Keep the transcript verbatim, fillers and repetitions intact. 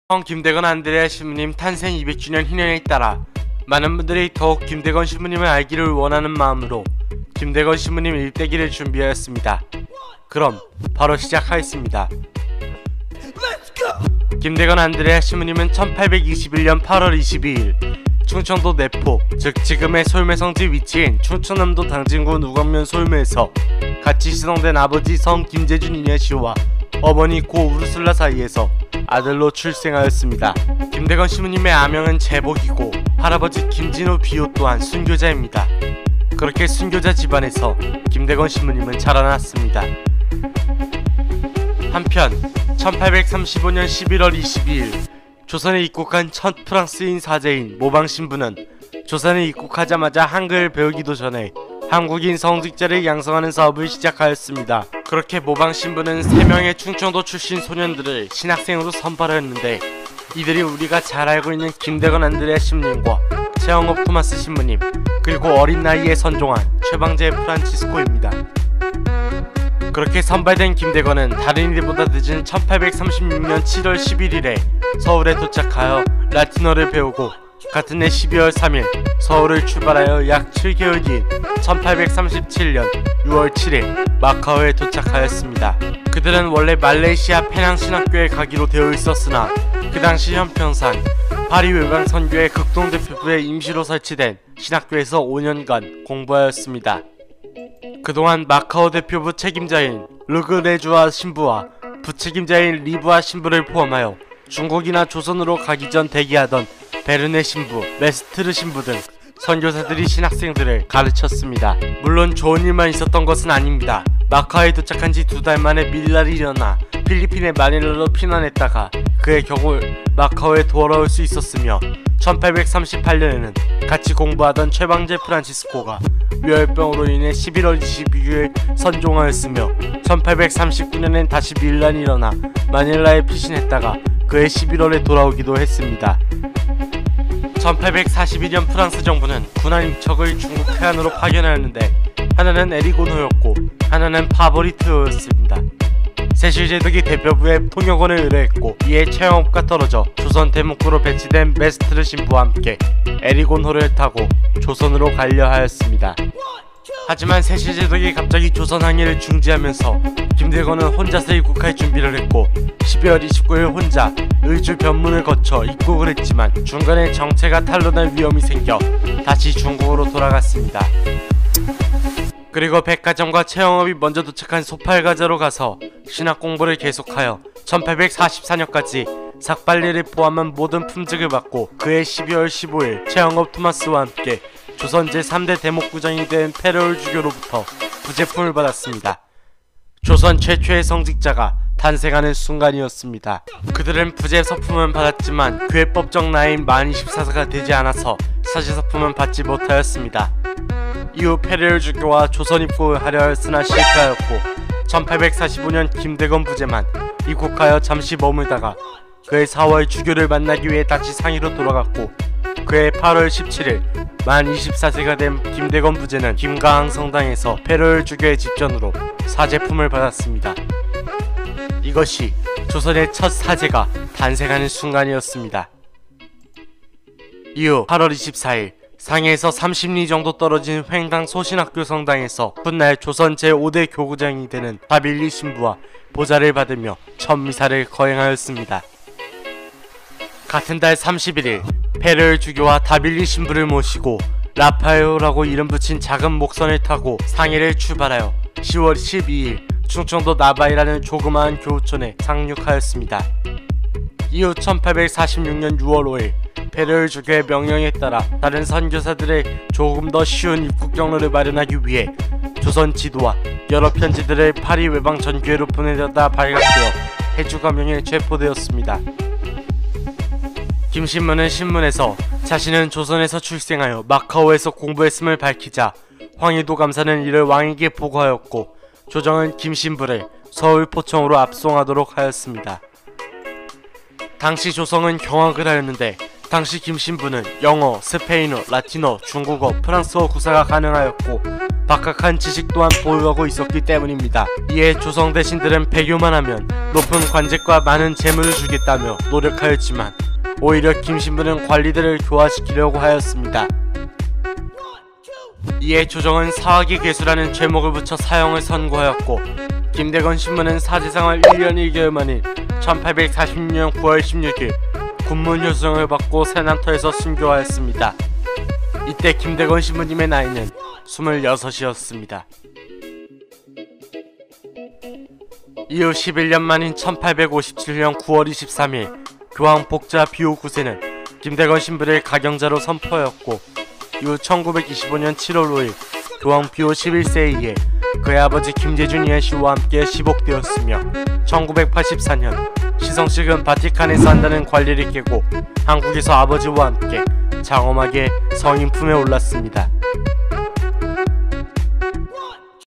형 김대건 안드레아 신부님 탄생 이백 주년 희년에 따라 많은 분들이 더욱 김대건 신부님을 알기를 원하는 마음으로 김대건 신부님 일대기를 준비하였습니다. 그럼 바로 시작하겠습니다. 김대건 안드레아 신부님은 천팔백이십일 년 팔월 이십이일 충청도 내포, 즉 지금의 솔매 성지 위치인 충청남도 당진군 우광면 솔매에서 같이 시성된 아버지 성 김재준 이녀씨와 어머니 고 우르슬라 사이에서 아들로 출생하였습니다. 김대건 신부님의 아명은 제복이고 할아버지 김진우 비호 또한 순교자입니다. 그렇게 순교자 집안에서 김대건 신부님은 자라났습니다. 한편 천팔백삼십오 년 십일월 이십이일 조선에 입국한 첫 프랑스인 사제인 모방 신부는 조선에 입국하자마자 한글을 배우기도 전에 한국인 성직자를 양성하는 사업을 시작하였습니다. 그렇게 모방 신부는 세 명의 충청도 출신 소년들을 신학생으로 선발하였는데 이들이 우리가 잘 알고 있는 김대건 안드레아 신부님과 최영업 토마스 신부님, 그리고 어린 나이에 선종한 최방제 프란치스코입니다. 그렇게 선발된 김대건은 다른 이들보다 늦은 천팔백삼십육 년 칠월 십일일에 서울에 도착하여 라틴어를 배우고 같은 해 십이월 삼일 서울을 출발하여 약 칠 개월 뒤인 천팔백삼십칠 년 유월 칠일 마카오에 도착하였습니다. 그들은 원래 말레이시아 페낭 신학교에 가기로 되어 있었으나 그 당시 형평상 파리 외방 선교회 극동대표부에 임시로 설치된 신학교에서 오 년간 공부하였습니다. 그동안 마카오 대표부 책임자인 르그레주아 신부와 부책임자인 리부아 신부를 포함하여 중국이나 조선으로 가기 전 대기하던 베르네 신부, 메스트르 신부 등 선교사들이 신학생들을 가르쳤습니다. 물론 좋은 일만 있었던 것은 아닙니다. 마카오에 도착한 지 두 달 만에 밀날이 일어나 필리핀의 마닐라로 피난했다가 그의 겨우 마카오에 돌아올 수 있었으며 천팔백삼십팔 년에는 같이 공부하던 최방제 프란치스코가 뇌혈병으로 인해 십일월 이십이일 선종하였으며 천팔백삼십구 년엔 다시 밀란이 일어나 마닐라에 피신했다가 그해 십일월에 돌아오기도 했습니다. 천팔백사십이 년 프랑스 정부는 군함 육 척을 중국 해안으로 파견하였는데 하나는 에리고노였고 하나는 파보리트였습니다. 세실제독이 대표부에 통역원을 의뢰했고 이에 최영업과 떨어져 조선 대목구로 배치된 메스트르 신부와 함께 에리곤호를 타고 조선으로 가려 하였습니다. 하지만 세실제독이 갑자기 조선 항해를 중지하면서 김대건은 혼자서 입국할 준비를 했고 십이월 이십구일 혼자 의주 변문을 거쳐 입국을 했지만 중간에 정체가 탄로날 위험이 생겨 다시 중국으로 돌아갔습니다. 그리고 백가정과 최영업이 먼저 도착한 소팔가자로 가서 신학 공부를 계속하여 천팔백사십사 년까지 삭발리를 포함한 모든 품직을 받고 그해 십이월 십오일 최영업 토마스와 함께 조선 제삼 대 대목구장이 된 페르올 주교로부터 부제품을 받았습니다. 조선 최초의 성직자가 탄생하는 순간이었습니다. 그들은 부제 서품은 받았지만 괴법적 나이인 만 스물네 세가 되지 않아서 사제 서품은 받지 못하였습니다. 이후 페르올 주교와 조선 입국을 하려 했으나 실패하였고 천팔백사십오 년 김대건 부제만 입국하여 잠시 머물다가 그해 사월 주교를 만나기 위해 다시 상의로 돌아갔고 그해 팔월 십칠일 만 스물네 세가 된 김대건 부제는 김가항 성당에서 페르올 주교의 집전으로 사제품을 받았습니다. 이것이 조선의 첫 사제가 탄생하는 순간이었습니다. 이후 팔월 이십사일 상해에서 삼십 리 정도 떨어진 횡당 소신학교 성당에서 훗날 조선 제오 대 교구장이 되는 다빌리 신부와 보좌를 받으며 첫 미사를 거행하였습니다. 같은 달 삼십일일 페르올 주교와 다빌리 신부를 모시고 라파에오라고 이름 붙인 작은 목선을 타고 상해를 출발하여 시월 십이일 충청도 나바이라는 조그마한 교우촌에 상륙하였습니다. 이후 천팔백사십육 년 유월 오일 페르올 주교의 명령에 따라 다른 선교사들의 조금 더 쉬운 입국 경로를 마련하기 위해 조선 지도와 여러 편지들을 파리 외방 전교회로 보내려다 발각되어 해주감형에 체포되었습니다. 김 신부는 신문에서 자신은 조선에서 출생하여 마카오에서 공부했음을 밝히자 황희도 감사는 이를 왕에게 보고하였고 조정은 김 신부를 서울 포청으로 압송하도록 하였습니다. 당시 조성은 경악을 하였는데 당시 김 신부는 영어, 스페인어, 라틴어, 중국어, 프랑스어 구사가 가능하였고 박학한 지식 또한 보유하고 있었기 때문입니다. 이에 조성 대신들은 배교만 하면 높은 관직과 많은 재물을 주겠다며 노력하였지만 오히려 김 신부는 관리들을 교화시키려고 하였습니다. 이에 조정은 사학이 괴수라는 죄목을 붙여 사형을 선고하였고 김대건 신부는 사제생활 일 년 일 개월 만인 천팔백사십 년 구월 십육일 군문 효성을 받고 세난터에서 순교하였습니다. 이때 김대건 신부님의 나이는 스물여섯이었습니다. 이후 십일 년 만인 천팔백오십칠 년 구월 이십삼일 교황 복자 비오 구 세는 김대건 신부를 가경자로 선포하였고 이후 천구백이십오 년 칠월 오일 교황 비오 십일 세에 의해 그의 아버지 김재준 예시와 함께 시복되었으며 천구백팔십사 년 시성식은 바티칸에서 한다는 관리를 깨고 한국에서 아버지와 함께 장엄하게 성인 품에 올랐습니다.